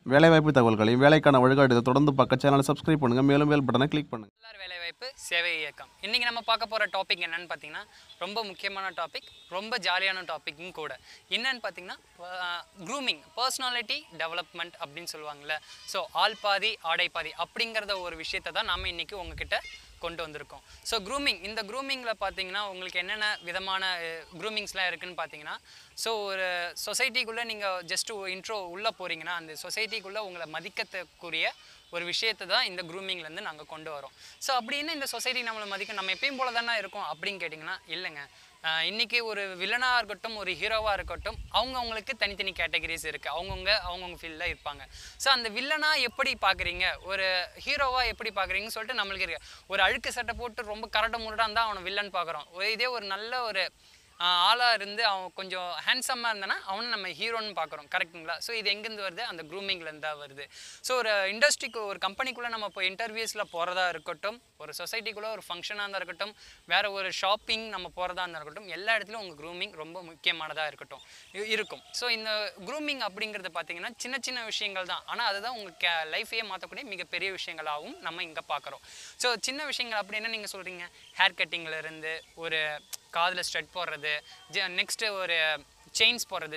வேலைவாய்ப்பு தகவல்களையும் வேலைக்கான வழிகாட்டுதலை தொடர்ந்து பார்க்க சேனலை சப்ஸ்கிரைப் பண்ணுங்கள். மேலும் பெல் பட்டனை கிளிக் பண்ணுங்கள். எல்லார் வேலைவாய்ப்பு சேவை இயக்கம். இன்றைக்கி நம்ம பார்க்க போகிற டாபிக் என்னென்னு பார்த்தீங்கன்னா ரொம்ப முக்கியமான டாபிக், ரொம்ப ஜாலியான டாப்பிக்கும் கூட. என்னன்னு பார்த்தீங்கன்னா க்ரூமிங், பர்சனாலிட்டி டெவலப்மெண்ட் அப்படின்னு சொல்லுவாங்கள்ல. ஸோ ஆள் பாதி ஆடை பாதி அப்படிங்கிறத ஒரு விஷயத்தை தான் நாம் இன்றைக்கி உங்ககிட்ட கொண்டு வந்திருக்கோம். ஸோ க்ரூமிங், இந்த க்ரூமிங்கில் பார்த்தீங்கன்னா உங்களுக்கு என்னென்ன விதமான க்ரூமிங்ஸ்லாம் இருக்குதுன்னு பார்த்தீங்கன்னா, ஸோ ஒரு சொசைட்டிக்குள்ளே நீங்கள் ஜஸ்ட்டு இன்ட்ரோ உள்ளே போகிறீங்கன்னா அந்த சொசைட்டிக்குள்ளே உங்களை மதிக்கக்கூடிய ஒரு விஷயத்தை தான் இந்த க்ரூமிங்லேருந்து நாங்கள் கொண்டு வரோம். ஸோ அப்படின்னு இந்த சொசைட்டி நம்மளை மதிக்கும், நம்ம எப்பயும் போல தானே இருக்கோம் அப்படின்னு கேட்டிங்கன்னா இல்லைங்க. இன்றைக்கி ஒரு வில்லனாக இருக்கட்டும், ஒரு ஹீரோவாக இருக்கட்டும், அவங்கவுங்களுக்கு தனித்தனி கேட்டகரிஸ் இருக்குது. அவங்கவுங்க ஃபீல்டில் இருப்பாங்க. ஸோ அந்த வில்லனாக எப்படி பார்க்குறீங்க, ஒரு ஹீரோவாக எப்படி பார்க்குறீங்கன்னு சொல்லிட்டு நம்மளுக்கு இருக்கு. ஒரு அழுக்கு சட்டை போட்டு ரொம்ப கரட முரடாக இருந்தால் அவனை வில்லன் பார்க்குறோம். இதே ஒரு நல்ல ஒரு ஆளாக இருந்து அவன் கொஞ்சம் ஹேண்ட்ஸம்மாக இருந்தானா அவனை நம்ம ஹீரோன்னு பார்க்குறோம். கரெக்டுங்களா? ஸோ இது எங்கேருந்து வருது? அந்த க்ரூமிங்லேருந்து தான் வருது. ஸோ ஒரு இண்டஸ்ட்ரிக்கு, ஒரு கம்பெனிக்குள்ளே நம்ம இப்போ இன்டர்வியூஸில் போகிறதா இருக்கட்டும், ஒரு சொசைட்டிக்குள்ளே ஒரு ஃபங்க்ஷனாக இருந்தால் இருக்கட்டும், வேறு ஒரு ஷாப்பிங் நம்ம போகிறதா இருந்தால் இருக்கட்டும், எல்லா இடத்துலையும் உங்கள் க்ரூமிங் ரொம்ப முக்கியமானதாக இருக்கும். ஸோ இந்த க்ரூமிங் அப்படிங்கிறது பார்த்திங்கன்னா சின்ன சின்ன விஷயங்கள் தான், ஆனால் அதுதான் உங்கள் லைஃபையே மாற்றக்கூடிய மிகப்பெரிய விஷயங்களாகவும் நம்ம இங்கே பார்க்குறோம். ஸோ சின்ன விஷயங்கள் அப்படின்னா நீங்கள் சொல்கிறீங்க, ஹேர் கட்டிங்லேருந்து ஒரு காதில் ஸ்ட்ரெட் போடுறது, நெக்ஸ்ட்டு ஒரு செயின்ஸ் போடுறது,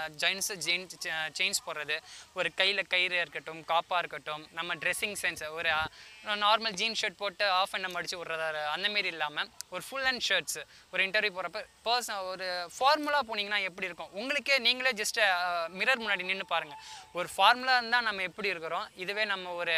செயின்ஸ் போடுறது, ஒரு கையில் கயிறு இருக்கட்டும், காப்பாக இருக்கட்டும், நம்ம ட்ரெஸ்ஸிங் சென்ஸ், ஒரு நார்மல் ஜீன் ஷர்ட் போட்டு ஆஃப் அண்ட் அடிச்சு விட்றதா அந்தமாரி இல்லாமல் ஒரு ஃபுல் அண்ட் ஷர்ட்ஸ் ஒரு இன்டர்வியூ போகிறப்ப ஒரு ஃபார்முலாக போனீங்கன்னா எப்படி இருக்கும் உங்களுக்கே? நீங்களே ஜஸ்ட்டு மிரர் முன்னாடி நின்று பாருங்கள். ஒரு ஃபார்முலா இருந்தால் நம்ம எப்படி இருக்கிறோம், இதுவே நம்ம ஒரு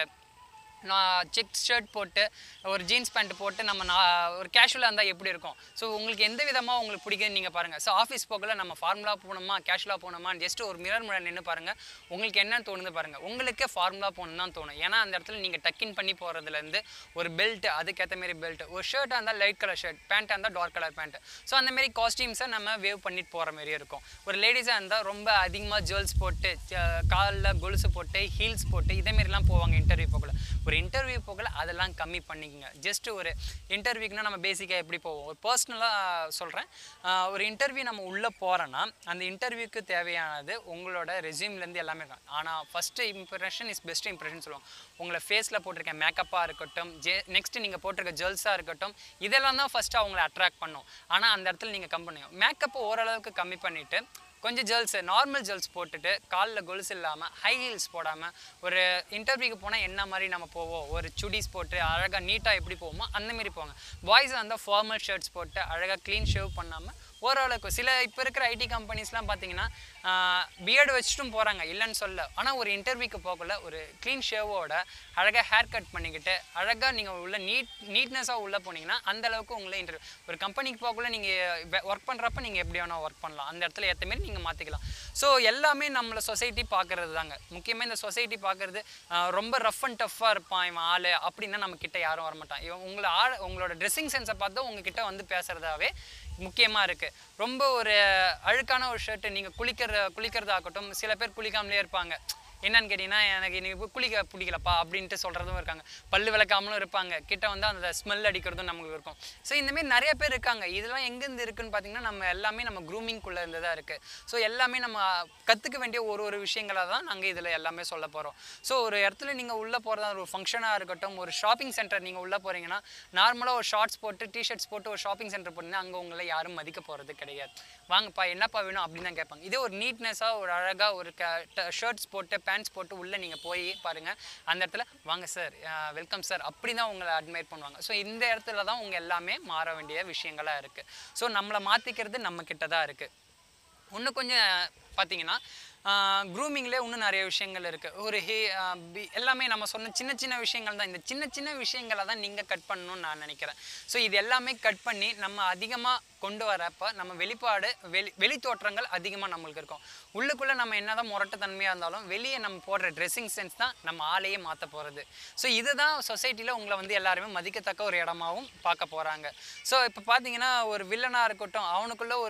செக் ஷர்ட் போட்டு ஒரு ஜீன்ஸ் பேண்ட் போட்டு நம்ம ஒரு கேஷுவலாக இருந்தால் எப்படி இருக்கும்? ஸோ உங்களுக்கு எந்த விதமாக உங்களுக்கு பிடிக்குன்னு நீங்கள் பாருங்கள். ஸோ ஆஃபீஸ் போகல நம்ம ஃபார்முலா போகணுமா கேஷுவலாக போகணுமா ஜஸ்ட் ஒரு மிரர் முன்னாடி நின்று பாருங்கள். உங்களுக்கு என்னன்னு தோணுது பாருங்கள். உங்களுக்கே ஃபார்முலா போகணுன்னு தான் தோணும். ஏன்னா அந்த இடத்துல நீங்கள் டக்கின் பண்ணி போகிறதுலேருந்து ஒரு பெல்ட், அதுக்கேற்ற மாரி பெல்ட், ஒரு ஷர்ட்டாக இருந்தால் லைட் கலர் ஷர்ட், பேண்ட்டாக இருந்தால் டார்க் கலர் பேண்ட். ஸோ அந்தமாரி காஸ்டியூம்ஸை நம்ம வேவ் பண்ணிட்டு போகிற மாரி இருக்கும். ஒரு லேடிஸாக இருந்தால் ரொம்ப அதிகமாக ஜுவல்ஸ் போட்டு, காலில் கொலுசு போட்டு, ஹீல்ஸ் போட்டு இதேமாரிலாம் போவாங்க இன்டர்வியூ போகல. ஒரு இன்டர்வியூ போகல அதெல்லாம் கம்மி பண்ணிக்கங்க. ஜஸ்ட் ஒரு இன்டர்வியூக்குனா நம்ம பேசிக்காக எப்படி போவோம், ஒரு பர்சனலாக சொல்கிறேன். ஒரு இன்டர்வியூ நம்ம உள்ளே போகிறோன்னா அந்த இன்டர்வியூக்கு தேவையானது உங்களோட ரெஸ்யூம்லேருந்து எல்லாமே இருக்கும். ஆனால் first impression is best impression சொல்லுவாங்க. உங்களை ஃபேஸில் போட்டிருக்க மேக்கப்பாக இருக்கட்டும், நெக்ஸ்ட்டு நீங்கள் போட்டிருக்க ஜுவல்ஸாக இருக்கட்டும், இதெல்லாம் தான் ஃபஸ்ட்டு அவங்கள அட்ராக்ட் பண்ணும். ஆனால் அந்த இடத்துல நீங்கள் கம்மி பண்ணுங்க. மேக்கப்பை ஓரளவுக்கு கம்மி பண்ணிவிட்டு கொஞ்சம் ஜுவல்ஸு, நார்மல் ஜுவல்ஸ் போட்டுட்டு, காலில் கொலுசு இல்லாமல், ஹை ஹீல்ஸ் போடாமல், ஒரு இன்டர்வியூக்கு போனால் என்ன மாதிரி நம்ம போவோம், ஒரு சுடிஸ் போட்டு அழகாக நீட்டாக எப்படி போவோமோ அந்தமாரி போவாங்க. பாய்ஸ் வந்தால் ஃபார்மல் ஷர்ட்ஸ் போட்டு அழகாக க்ளீன் ஷேவ் பண்ணாமல் ஓரளவுக்கு சில இப்போ இருக்கிற ஐடி கம்பெனிஸ்லாம் பார்த்தீங்கன்னா பியர்டு வச்சுட்டும் போகிறாங்க, இல்லைன்னு சொல்ல. ஆனால் ஒரு இன்டர்வியூக்கு போகல ஒரு க்ளீன் ஷேவோட அழகாக ஹேர் கட் பண்ணிக்கிட்டு அழகாக நீங்கள் உள்ள நீட்னஸாக உள்ளே போனீங்கன்னா அந்தளவுக்கு உங்களை இன்டர்வியூ, ஒரு கம்பெனிக்கு போகல நீங்கள் ஒர்க் பண்ணுறப்ப நீங்கள் எப்படி வேணால் ஒர்க் பண்ணலாம், அந்த இடத்துல ஏற்ற மாரி நீங்கள் மாற்றிக்கலாம். ஸோ எல்லாமே நம்மளை சொசைட்டி பார்க்குறது தாங்க. முக்கியமாக இந்த சொசைட்டி பார்க்குறது ரொம்ப ரஃப் அண்ட் டஃப்பாக இருப்பான் இவன் ஆள் அப்படின்னா நம்மக்கிட்ட யாரும் வரமாட்டான். இவன் உங்களோட ட்ரெஸ்ஸிங் சென்ஸை பார்த்து உங்ககிட்ட வந்து பேசுகிறதாவே முக்கியமாக இருக்குது. ரொம்ப ஒரு அழுக்கான ஒரு ஷர்ட்டு நீங்கள் குளிக்கிறதாகட்டும், சில பேர் குளிக்காமலே இருப்பாங்க. என்னன்னு கேட்டிங்கன்னா எனக்கு இன்னைக்கு குளிக்க பிடிக்கலப்பா அப்படின்ட்டு சொல்கிறதும் இருக்காங்க. பல்லு விளக்காமலும் இருப்பாங்க. கிட்ட வந்து அந்த ஸ்மெல் அடிக்கிறதும் நமக்கு இருக்கும். ஸோ இந்தமாரி நிறைய பேர் இருக்காங்க. இதெல்லாம் எங்கேருந்து இருக்குதுன்னு பார்த்தீங்கன்னா நம்ம எல்லாமே நம்ம க்ரூமிங்குள்ளே இருந்து தான் இருக்குது. ஸோ எல்லாமே நம்ம கற்றுக்க வேண்டிய ஒரு விஷயங்களாக தான் நாங்கள் இதில் எல்லாமே சொல்ல போகிறோம். ஸோ ஒரு இடத்துல நீங்கள் உள்ளே போகிறதா, ஒரு ஃபங்க்ஷனாக இருக்கட்டும், ஒரு ஷாப்பிங் சென்டர் நீங்கள் உள்ளே போகிறீங்கன்னா நார்மலாக ஒரு ஷார்ட்ஸ் போட்டு டிஷர்ட்ஸ் போட்டு ஒரு ஷாப்பிங் சென்டர் போனீங்கன்னா அங்கே உங்களை யாரும் மதிக்க போகிறது கிடையாது. வாங்கப்பா என்னப்பா வேணும் அப்படின்னு தான் கேட்பாங்க. இதே ஒரு நீட்னஸாக ஒரு அழகாக ஒரு ஷர்ட்ஸ் போட்டு பேண்ட்ஸ் போட்டு உள்ளே நீங்கள் போய் பாருங்கள், அந்த இடத்துல வாங்க சார், வெல்கம் சார் அப்படி தான் உங்களை அட்மையர் பண்ணுவாங்க. ஸோ இந்த இடத்துல தான் உங்கள் எல்லாமே மாற வேண்டிய விஷயங்களாக இருக்குது. ஸோ நம்மளை மாற்றிக்கிறது நம்மக்கிட்ட தான் இருக்குது. இன்னும் கொஞ்சம் பார்த்தீங்கன்னா க்ரூமிங்லேயே இன்னும் நிறைய விஷயங்கள் இருக்குது. ஒரு எல்லாமே நம்ம சொன்ன சின்ன சின்ன விஷயங்கள் தான். இந்த சின்ன சின்ன விஷயங்களை தான் நீங்கள் கட் பண்ணணும்னு நான் நினைக்கிறேன். ஸோ இது எல்லாமே கட் பண்ணி நம்ம அதிகமாக கொண்டு வரப்போ நம்ம வெளிப்பாடு வெளி தோற்றங்கள் அதிகமாக நம்மளுக்கு இருக்கும். உள்ளுக்குள்ளே நம்ம என்ன தான் முரட்டுத்தன்மையாக இருந்தாலும் வெளியே நம்ம போடுற ட்ரெஸ்ஸிங் சென்ஸ் தான் நம்ம ஆளையே மாற்ற போகிறது. ஸோ இதுதான் சொசைட்டியில் உங்களை வந்து எல்லாருமே மதிக்கத்தக்க ஒரு இடமாவும் பார்க்க போகிறாங்க. ஸோ இப்போ பார்த்தீங்கன்னா ஒரு வில்லனாக இருக்கட்டும், அவனுக்குள்ளே ஒரு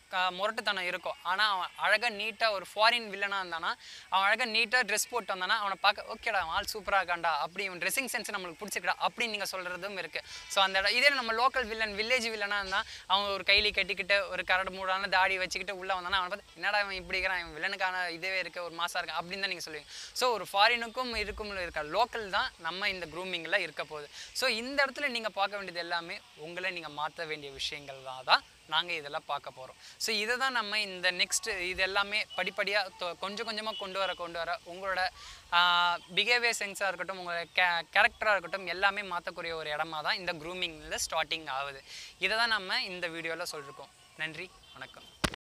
முரட்டுத்தனம் இருக்கும். ஆனால் அவன் அழகாக நீட்டாக ஒரு ஃபாரின் வில்லனாக இருந்தானா, அவன் அழகாக நீட்டாக ட்ரெஸ் போட்டு வந்தானா அவனை பார்க்க ஓகேடா ஆள் சூப்பராக இருக்காண்டா, அப்படி இவன் ட்ரெஸ்ஸிங் சென்ஸ் நம்மளுக்கு பிடிச்சிருக்கா அப்படின்னு நீங்கள் சொல்கிறதும் இருக்குது. ஸோ அந்த இடம் இதே நம்ம லோக்கல் வில்லன் வில்லேஜ் வில்லனாக இருந்தால் அவன் ஒரு கைலி கட்டிக்கிட்டு ஒரு கரடு மூடான தாடி வச்சுக்கிட்டு உள்ளே வந்தானா அவனை பார்த்து என்னடா இவன் இப்படி இருக்கிறான், இவன் வில்லனுக்கான இதுவே இருக்க ஒரு மாசாக இருக்கான் அப்படின்னு தான் நீங்கள் சொல்லுவீங்க. ஸோ ஒரு ஃபாரினுக்கும் இருக்க லோக்கல் தான் நம்ம இந்த க்ரூமிங்கில் இருக்க போகுது. ஸோ இந்த இடத்துல நீங்கள் பார்க்க வேண்டியது எல்லாமே உங்களை நீங்கள் மாற்ற வேண்டிய விஷயங்கள் தான் நாங்கள் இதெல்லாம் பார்க்க போகிறோம். ஸோ இதை தான் நம்ம இந்த நெக்ஸ்ட்டு இது எல்லாமே படிப்படியாக கொஞ்சம் கொஞ்சமாக கொண்டு வர உங்களோட பிஹேவியர் சென்ஸாக இருக்கட்டும், உங்களோட கேரக்டராக இருக்கட்டும் எல்லாமே மாற்றக்கூடிய ஒரு இடமா தான் இந்த க்ரூமிங்கில் ஸ்டார்டிங் ஆகுது. இதை தான் நம்ம இந்த வீடியோவில் சொல்லியிருக்கோம். நன்றி, வணக்கம்.